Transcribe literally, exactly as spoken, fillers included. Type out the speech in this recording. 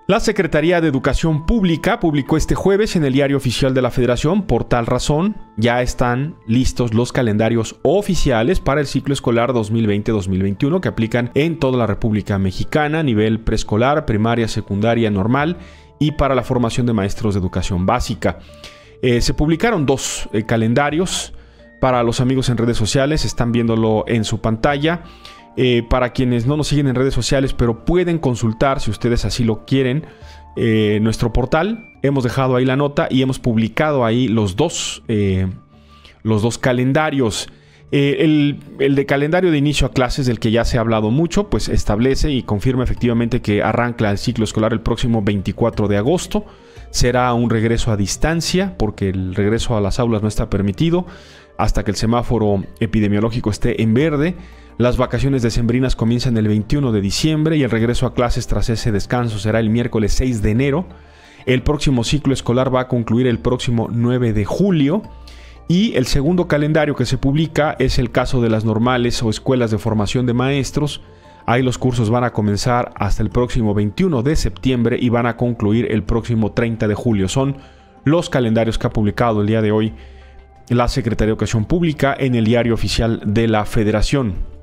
La Secretaría de Educación Pública publicó este jueves en el Diario Oficial de la Federación. Por tal razón, ya están listos los calendarios oficiales para el ciclo escolar dos mil veinte dos mil veintiuno que aplican en toda la República Mexicana a nivel preescolar, primaria, secundaria, normal y para la formación de maestros de educación básica. Eh, se publicaron dos eh, calendarios para los amigos en redes sociales, están viéndolo en su pantalla. Eh, para quienes no nos siguen en redes sociales, pero pueden consultar, si ustedes así lo quieren, eh, nuestro portal. Hemos dejado ahí la nota y hemos publicado ahí los dos, eh, los dos calendarios. Eh, el, el de calendario de inicio a clases, del que ya se ha hablado mucho, pues establece y confirma efectivamente que arranca el ciclo escolar el próximo veinticuatro de agosto. Será un regreso a distancia, porque el regreso a las aulas no está permitido hasta que el semáforo epidemiológico esté en verde. Las vacaciones decembrinas comienzan el veintiuno de diciembre y el regreso a clases tras ese descanso será el miércoles seis de enero. El próximo ciclo escolar va a concluir el próximo nueve de julio. Y el segundo calendario que se publica es el caso de las normales o escuelas de formación de maestros. Ahí los cursos van a comenzar hasta el próximo veintiuno de septiembre y van a concluir el próximo treinta de julio. Son los calendarios que ha publicado el día de hoy la Secretaría de Educación Pública en el Diario Oficial de la Federación.